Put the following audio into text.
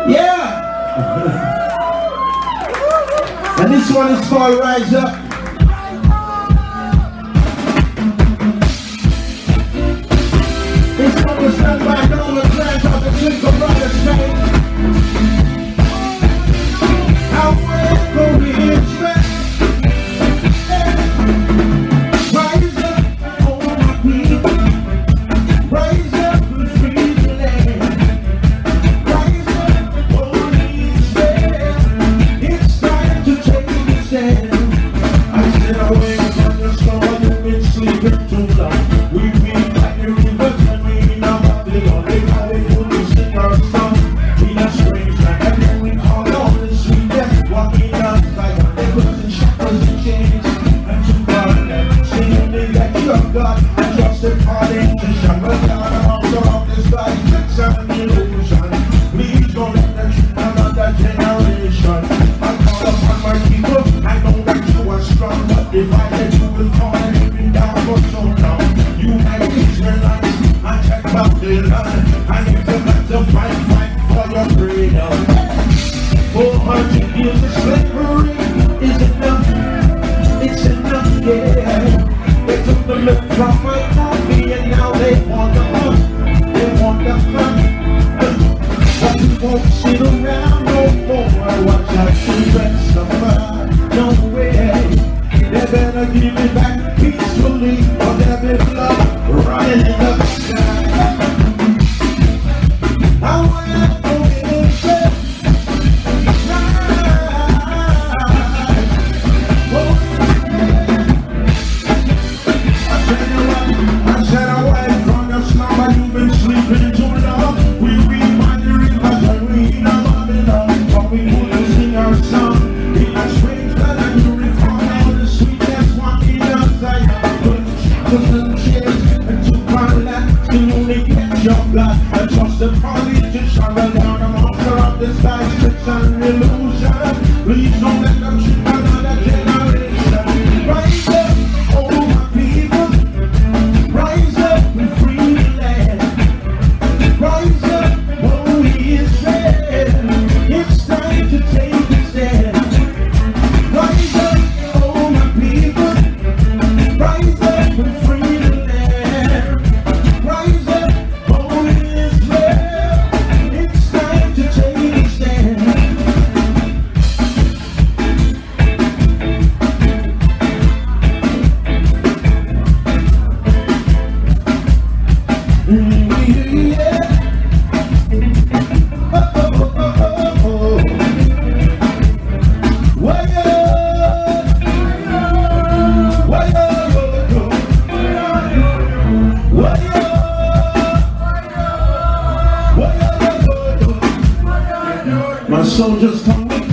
Yeah! And this one is called Rise Up. It's going to stand by down the tracks of the Twinkle Brothers name. How will we expect? Rise up, all my people. Rise up and free the land. Rise up, Holy Israel. It's time to take a stand. I said away from the storm, you've been sleeping too long. We've been by the river, and we know about the Lord. They call it good to sing our song. We are strange land, and then we call on the sweet death. Walking outside on the books and shackles and chains. And to God, and singing that you're God. And just a parting to shower down among all this God. Tricks and illusion. Please don't let them treat another generation. I call upon my people, I know that you are strong. But if I let you will fall and you've been down for so long. You might be Israelites, and check out the land. And if you got to fight for your freedom. 400 years of slavery is enough. It's enough, yeah. They took the milk from my coffee and now they want the hunt. They want the hunt. But we won't sit around no more. Watch our children suffer. No way. They better give it back peacefully, or there'll be blood running in the sky. I wanna go in bed. I said away from the slumber, you've been sleeping too long. We read by the rivers and we know Babylon. But we couldn't sing our song in a strange land, and you recall all the sweetness walking outside. Put shackles and chains and took my land to only get your blood. And trust the party to shower down the monster of the sky. Tricks and illusion. Please don't let them shoot another generation. Rise up, oh my people. Rise up and free the land. Rise up, Holy Israel. It's time to take a stand. Rise up, oh my people. Rise up and free the land. Rise up, Holy Israel. It's time to take a stand. My soldiers come with